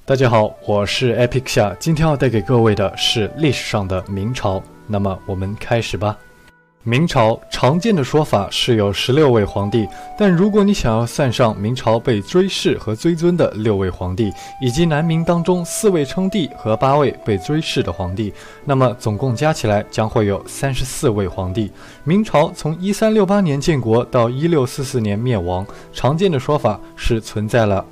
大家好，我是 Epic 夏，今天要带给各位的是历史上的明朝。那么我们开始吧。明朝常见的说法是有16位皇帝，但如果你想要算上明朝被追谥和追尊的6位皇帝，以及南明当中4位称帝和8位被追谥的皇帝，那么总共加起来将会有34位皇帝。明朝从1368年建国到1644年灭亡，常见的说法是存在了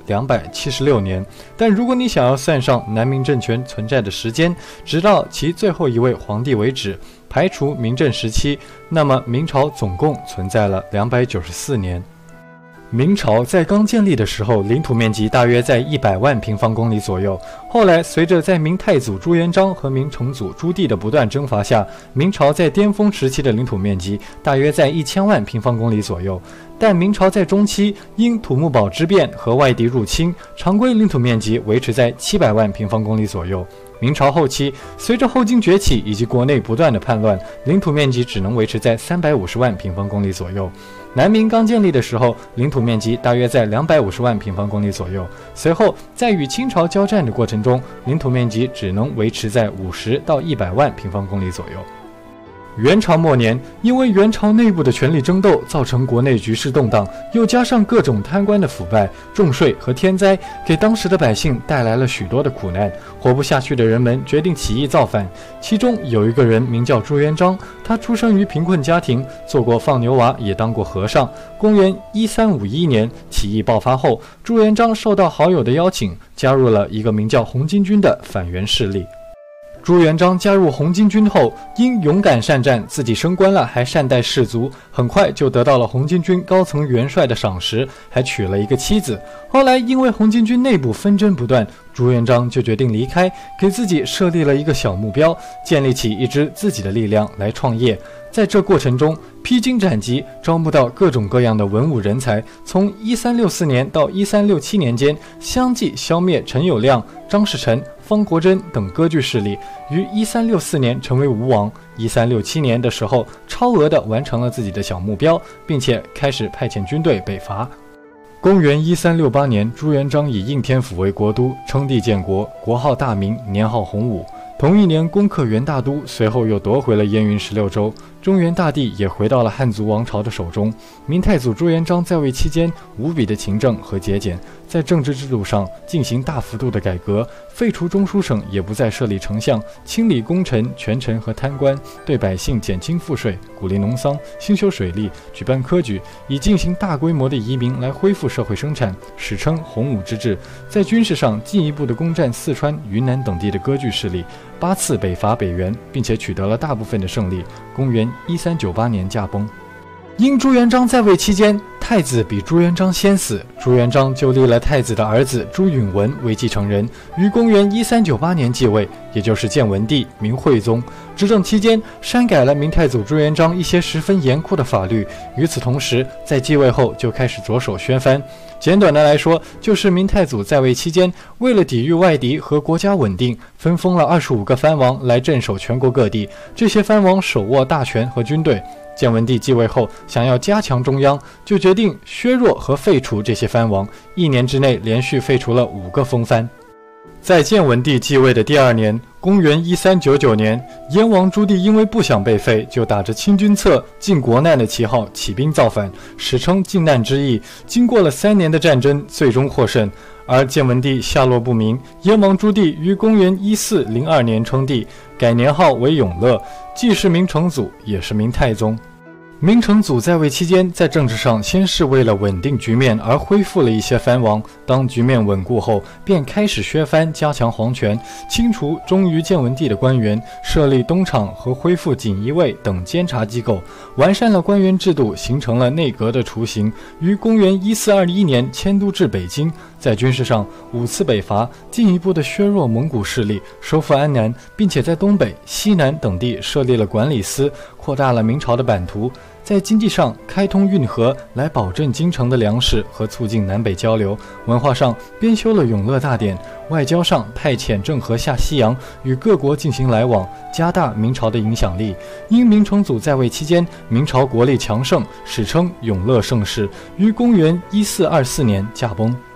276年，但如果你想要算上南明政权存在的时间，直到其最后一位皇帝为止，排除明正时期，那么明朝总共存在了294年。明朝在刚建立的时候，领土面积大约在100万平方公里左右。后来随着在明太祖朱元璋和明成祖朱棣的不断征伐下，明朝在巅峰时期的领土面积大约在1000万平方公里左右。但明朝在中期因土木堡之变和外敌入侵，常规领土面积维持在700万平方公里左右。明朝后期，随着后金崛起以及国内不断的叛乱，领土面积只能维持在350万平方公里左右。南明刚建立的时候，领土面积大约在250万平方公里左右。随后，在与清朝交战的过程中，领土面积只能维持在50到100万平方公里左右。元朝末年，因为元朝内部的权力争斗造成国内局势动荡，又加上各种贪官的腐败、重税和天灾，给当时的百姓带来了许多的苦难。活不下去的人们决定起义造反，其中有一个人名叫朱元璋，他出生于贫困家庭，做过放牛娃，也当过和尚。公元1351年，起义爆发后，朱元璋受到好友的邀请，加入了一个名叫红巾军的反元势力。朱元璋加入红巾军后，因勇敢善战，自己升官了，还善待士卒，很快就得到了红巾军高层元帅的赏识，还娶了一个妻子。后来因为红巾军内部纷争不断，朱元璋就决定离开，给自己设立了一个小目标，建立起一支自己的力量来创业。在这过程中，披荆斩棘，招募到各种各样的文武人才。从1364年到1367年间，相继消灭陈友谅、张士诚、方国珍等割据势力，于1364年成为吴王。1367年的时候，超额地完成了自己的小目标，并且开始派遣军队北伐。公元1368年，朱元璋以应天府为国都，称帝建国，国号大明，年号洪武。同一年攻克元大都，随后又夺回了燕云16州，中原大地也回到了汉族王朝的手中。明太祖朱元璋在位期间，无比的勤政和节俭，在政治制度上进行大幅度的改革，废除中书省，也不再设立丞相，清理功臣、权臣和贪官，对百姓减轻赋税，鼓励农桑，兴修水利，举办科举，以进行大规模的移民来恢复社会生产，史称洪武之治。在军事上进一步的攻占四川、云南等地的割据势力，8次北伐北元，并且取得了大部分的胜利。公元1398年驾崩。因朱元璋在位期间，太子比朱元璋先死，朱元璋就立了太子的儿子朱允炆为继承人，于公元1398年继位，也就是建文帝，明惠宗。执政期间，删改了明太祖朱元璋一些十分严酷的法律，与此同时，在继位后就开始着手削藩。简短的来说，就是明太祖在位期间，为了抵御外敌和国家稳定，分封了25个藩王来镇守全国各地，这些藩王手握大权和军队。建文帝继位后，想要加强中央，就决定削弱和废除这些藩王，1年之内连续废除了5个封藩。在建文帝继位的第2年，公元1399年，燕王朱棣因为不想被废，就打着清君侧、靖国难的旗号起兵造反，史称靖难之役。经过了3年的战争，最终获胜。而建文帝下落不明，燕王朱棣于公元1402年称帝，改年号为永乐，既是明成祖，也是明太宗。明成祖在位期间，在政治上先是为了稳定局面而恢复了一些藩王，当局面稳固后，便开始削藩，加强皇权，清除忠于建文帝的官员，设立东厂和恢复锦衣卫等监察机构，完善了官员制度，形成了内阁的雏形。于公元1421年迁都至北京，在军事上5次北伐，进一步的削弱蒙古势力，收复安南，并且在东北、西南等地设立了管理司，扩大了明朝的版图。在经济上开通运河，来保证京城的粮食和促进南北交流；文化上编修了《永乐大典》；外交上派遣郑和下西洋，与各国进行来往，加大明朝的影响力。因明成祖在位期间，明朝国力强盛，史称永乐盛世，于公元1424年驾崩。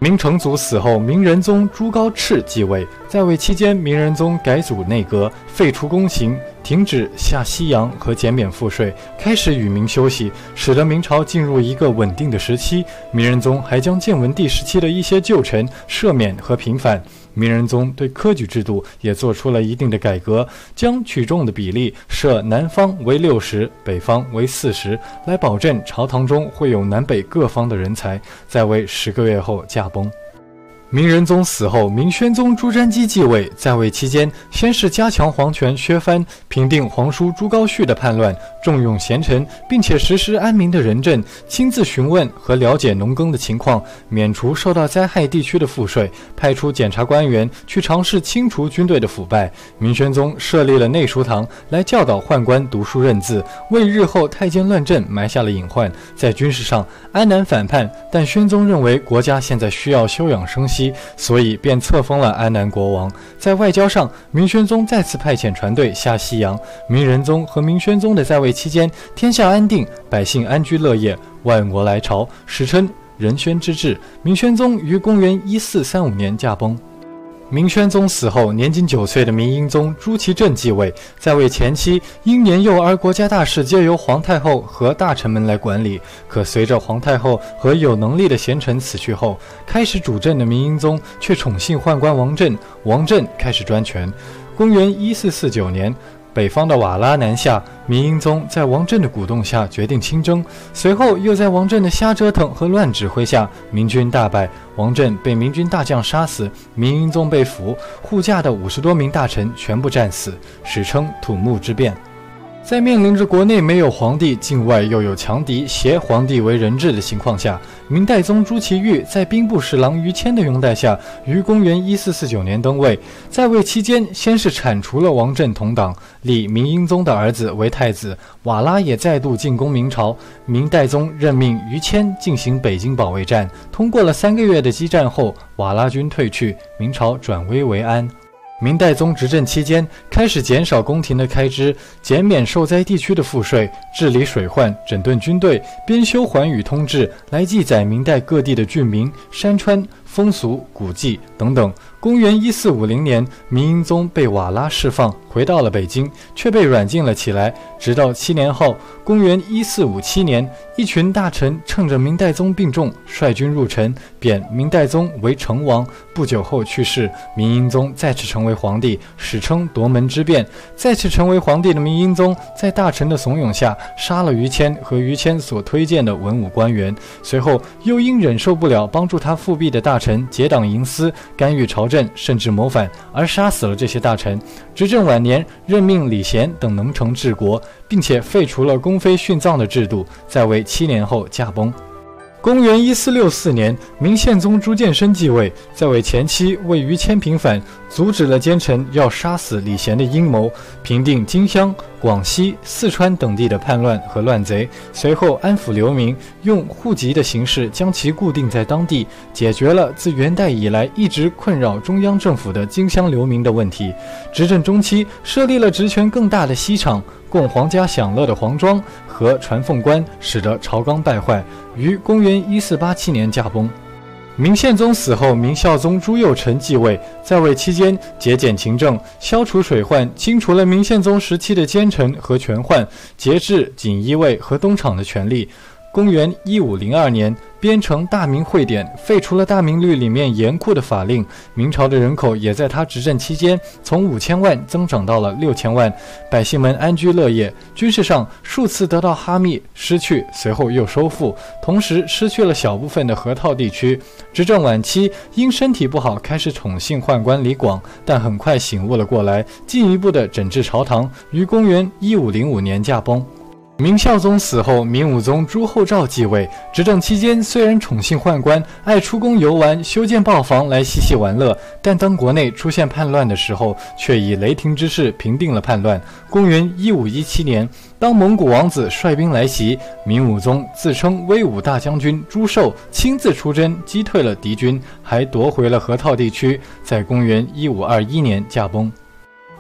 明成祖死后，明仁宗朱高炽继位，在位期间，明仁宗改组内阁，废除宫刑，停止下西洋和减免赋税，开始与民休息，使得明朝进入一个稳定的时期。明仁宗还将建文帝时期的一些旧臣赦免和平反。明仁宗对科举制度也做出了一定的改革，将取中的比例设南方为60%，北方为40%，来保证朝堂中会有南北各方的人才。在位10个月后驾崩。明仁宗死后，明宣宗朱瞻基继位，在位期间，先是加强皇权削藩，平定皇叔朱高煦的叛乱，重用贤臣，并且实施安民的仁政，亲自询问和了解农耕的情况，免除受到灾害地区的赋税，派出检察官员去尝试清除军队的腐败。明宣宗设立了内书堂，来教导宦官读书认字，为日后太监乱政埋下了隐患。在军事上，安南反叛，但宣宗认为国家现在需要休养生息，所以便册封了安南国王。在外交上，明宣宗再次派遣船队下西洋。明仁宗和明宣宗的在位期间，天下安定，百姓安居乐业，万国来朝，史称仁宣之治。明宣宗于公元1435年驾崩。明宣宗死后，年仅9岁的明英宗朱祁镇继位，在位前期因年幼而国家大事皆由皇太后和大臣们来管理。可随着皇太后和有能力的贤臣死去后，开始主政的明英宗却宠幸宦官王振，王振开始专权。公元1449年，北方的瓦剌南下，明英宗在王振的鼓动下决定亲征，随后又在王振的瞎折腾和乱指挥下，明军大败，王振被明军大将杀死，明英宗被俘，护驾的50多名大臣全部战死，史称土木之变。在面临着国内没有皇帝，境外又有强敌挟皇帝为人质的情况下，明代宗朱祁钰在兵部侍郎于谦的拥戴下，于公元1449年登位。在位期间，先是铲除了王振同党，立明英宗的儿子为太子，瓦剌也再度进攻明朝。明代宗任命于谦进行北京保卫战，通过了3个月的激战后，瓦剌军退去，明朝转危为安。明代宗执政期间，开始减少宫廷的开支，减免受灾地区的赋税，治理水患，整顿军队，编修寰宇通志，来记载明代各地的郡民、山川、风俗、古迹等等。公元1450年，明英宗被瓦剌释放，回到了北京，却被软禁了起来。直到7年后，公元1457年，一群大臣趁着明代宗病重，率军入城，贬明代宗为成王。不久后去世，明英宗再次成为皇帝，史称夺门之变。再次成为皇帝的明英宗，在大臣的怂恿下，杀了于谦和于谦所推荐的文武官员，随后又因忍受不了帮助他复辟的大臣结党营私，干预朝政，甚至谋反，而杀死了这些大臣。执政晚年，任命李贤等能臣治国，并且废除了宫妃殉葬的制度，在位7年后驾崩。公元1464年，明宪宗朱见深继位，在位前期为于谦平反，阻止了奸臣要杀死李贤的阴谋，平定荆襄、广西、四川等地的叛乱和乱贼，随后安抚流民，用户籍的形式将其固定在当地，解决了自元代以来一直困扰中央政府的荆襄流民的问题。执政中期，设立了职权更大的西厂，供皇家享乐的皇庄和传凤关，使得朝纲败坏，于公元1487年驾崩。明宪宗死后，明孝宗朱佑樘继位，在位期间节俭勤政，消除水患，清除了明宪宗时期的奸臣和权宦，节制锦衣卫和东厂的权力。公元1502年，编成《大明会典》，废除了《大明律》里面严酷的法令。明朝的人口也在他执政期间从5000万增长到了6000万，百姓们安居乐业。军事上数次得到哈密，失去，随后又收复，同时失去了小部分的河套地区。执政晚期，因身体不好，开始宠幸宦官李广，但很快醒悟了过来，进一步的整治朝堂，于公元1505年驾崩。明孝宗死后，明武宗朱厚照继位。执政期间，虽然宠幸宦官，爱出宫游玩，修建豹房来嬉戏玩乐，但当国内出现叛乱的时候，却以雷霆之势平定了叛乱。公元1517年，当蒙古王子率兵来袭，明武宗自称威武大将军朱寿亲自出征，击退了敌军，还夺回了河套地区。在公元1521年驾崩。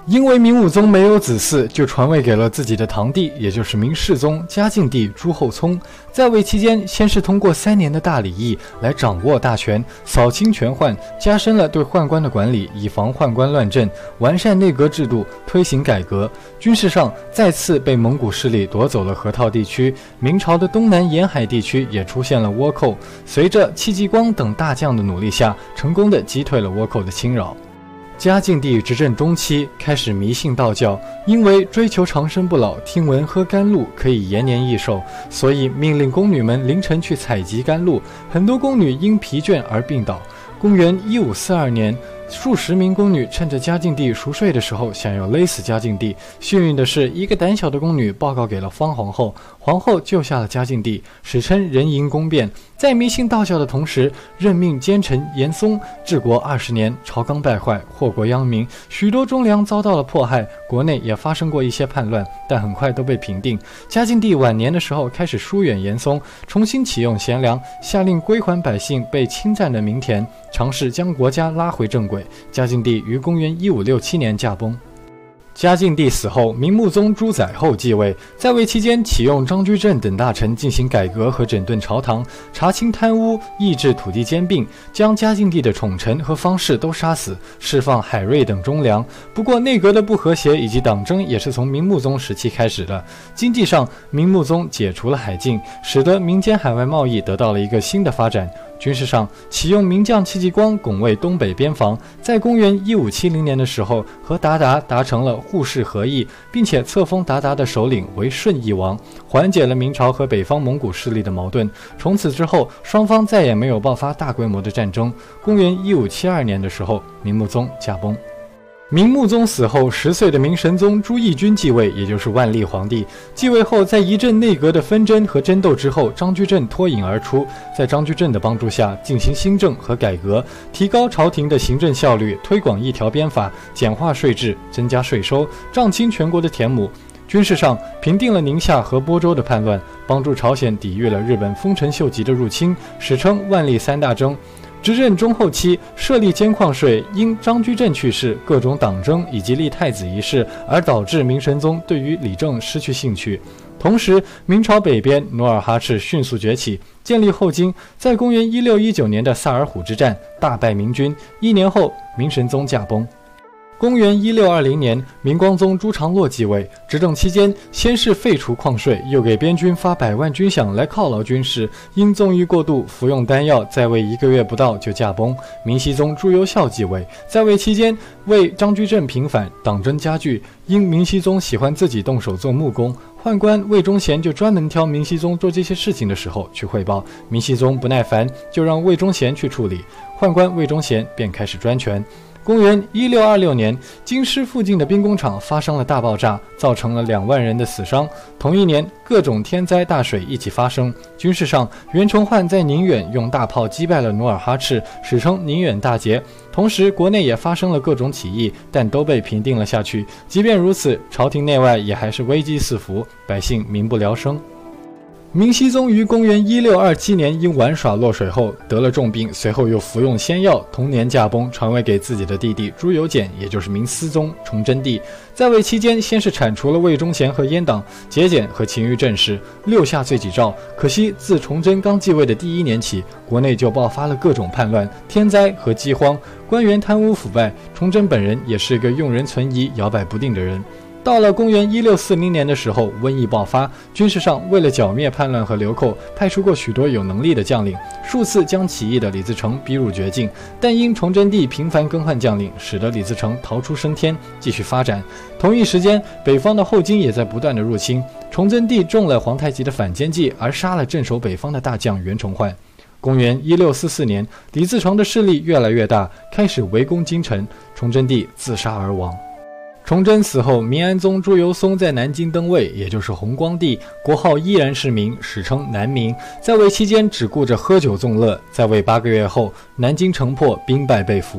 因为明武宗没有子嗣，就传位给了自己的堂弟，也就是明世宗嘉靖帝朱厚熜。在位期间，先是通过3年的大礼议来掌握大权，扫清权宦，加深了对宦官的管理，以防宦官乱政，完善内阁制度，推行改革。军事上再次被蒙古势力夺走了河套地区，明朝的东南沿海地区也出现了倭寇。随着戚继光等大将的努力下，成功的击退了倭寇的侵扰。嘉靖帝执政中期，开始迷信道教，因为追求长生不老，听闻喝甘露可以延年益寿，所以命令宫女们凌晨去采集甘露，很多宫女因疲倦而病倒。公元1542年，数十名宫女趁着嘉靖帝熟睡的时候，想要勒死嘉靖帝。幸运的是，一个胆小的宫女报告给了方皇后，皇后救下了嘉靖帝，史称人迎宫变。在迷信道教的同时，任命奸臣严嵩治国20年，朝纲败坏，祸国殃民，许多忠良遭到了迫害，国内也发生过一些叛乱，但很快都被平定。嘉靖帝晚年的时候开始疏远严嵩，重新启用贤良，下令归还百姓被侵占的民田，尝试将国家拉回正轨。嘉靖帝于公元1567年驾崩。嘉靖帝死后，明穆宗朱载垕继位，在位期间启用张居正等大臣进行改革和整顿朝堂，查清贪污，抑制土地兼并，将嘉靖帝的宠臣和方士都杀死，释放海瑞等忠良。不过内阁的不和谐以及党争也是从明穆宗时期开始的。经济上，明穆宗解除了海禁，使得民间海外贸易得到了一个新的发展。军事上，启用名将戚继光拱卫东北边防，在公元1570年的时候，和鞑靼达成了互市和议，并且册封鞑靼的首领为顺义王，缓解了明朝和北方蒙古势力的矛盾。从此之后，双方再也没有爆发大规模的战争。公元1572年的时候，明穆宗驾崩。明穆宗死后，10岁的明神宗朱翊钧继位，也就是万历皇帝。继位后，在一阵内阁的纷争和争斗之后，张居正脱颖而出，在张居正的帮助下进行新政和改革，提高朝廷的行政效率，推广一条鞭法，简化税制，增加税收，账清全国的田亩。军事上，平定了宁夏和播州的叛乱，帮助朝鲜抵御了日本丰臣秀吉的入侵，史称万历3大征。执政中后期，设立监矿税，因张居正去世、各种党争以及立太子一事，而导致明神宗对于理政失去兴趣。同时，明朝北边努尔哈赤迅速崛起，建立后金，在公元1619年的萨尔浒之战大败明军，1年后，明神宗驾崩。公元1620年，明光宗朱常洛继位，执政期间，先是废除矿税，又给边军发100万军饷来犒劳军士，因纵欲过度，服用丹药，在位1个月不到就驾崩。明熹宗朱由校继位，在位期间为张居正平反，党争加剧，因明熹宗喜欢自己动手做木工，宦官魏忠贤就专门挑明熹宗做这些事情的时候去汇报，明熹宗不耐烦，就让魏忠贤去处理，宦官魏忠贤便开始专权。公元1626年，京师附近的兵工厂发生了大爆炸，造成了2万人的死伤。同一年，各种天灾大水一起发生。军事上，袁崇焕在宁远用大炮击败了努尔哈赤，史称宁远大捷。同时，国内也发生了各种起义，但都被平定了下去。即便如此，朝廷内外也还是危机四伏，百姓民不聊生。明熹宗于公元1627年因玩耍落水后得了重病，随后又服用仙药，同年驾崩，传位给自己的弟弟朱由检，也就是明思宗崇祯帝。在位期间，先是铲除了魏忠贤和阉党，节俭和勤于政事，6下罪己诏。可惜自崇祯刚继位的第1年起，国内就爆发了各种叛乱、天灾和饥荒，官员贪污腐败。崇祯本人也是个用人存疑、摇摆不定的人。到了公元1640年的时候，瘟疫爆发，军事上为了剿灭叛乱和流寇，派出过许多有能力的将领，数次将起义的李自成逼入绝境，但因崇祯帝频繁更换将领，使得李自成逃出升天，继续发展。同一时间，北方的后金也在不断的入侵，崇祯帝中了皇太极的反间计，而杀了镇守北方的大将袁崇焕。公元1644年，李自成的势力越来越大，开始围攻京城，崇祯帝自杀而亡。崇祯死后，明安宗朱由崧在南京登位，也就是弘光帝，国号依然是明，史称南明。在位期间只顾着喝酒纵乐，在位8个月后，南京城破，兵败被俘。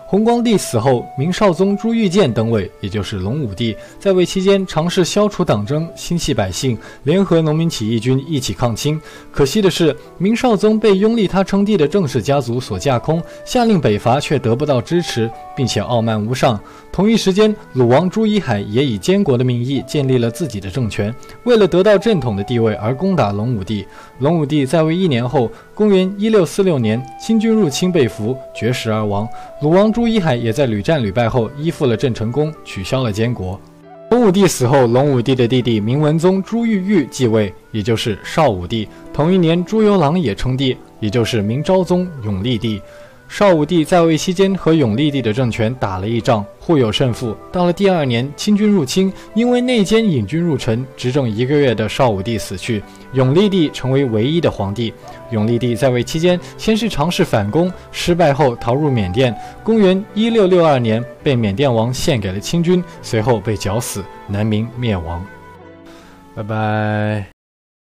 弘光帝死后，明少宗朱玉建登位，也就是隆武帝，在位期间尝试消除党争，心系百姓，联合农民起义军一起抗清。可惜的是，明少宗被拥立他称帝的郑氏家族所架空，下令北伐却得不到支持，并且傲慢无上。同一时间，鲁王朱一海也以监国的名义建立了自己的政权，为了得到正统的地位而攻打隆武帝。隆武帝在位1年后，公元1646年，清军入侵被俘，绝食而亡。鲁王朱一海也在屡战屡败后依附了郑成功，取消了监国。隆武帝死后，隆武帝的弟弟明文宗朱玉玉继位，也就是少武帝。同一年，朱由榔也称帝，也就是明昭宗永历帝。少武帝在位期间和永历帝的政权打了一仗，互有胜负。到了第2年，清军入侵，因为内奸引军入城，执政1个月的少武帝死去，永历帝成为唯一的皇帝。永历帝在位期间，先是尝试反攻，失败后逃入缅甸。公元1662年，被缅甸王献给了清军，随后被绞死，南明灭亡。拜拜。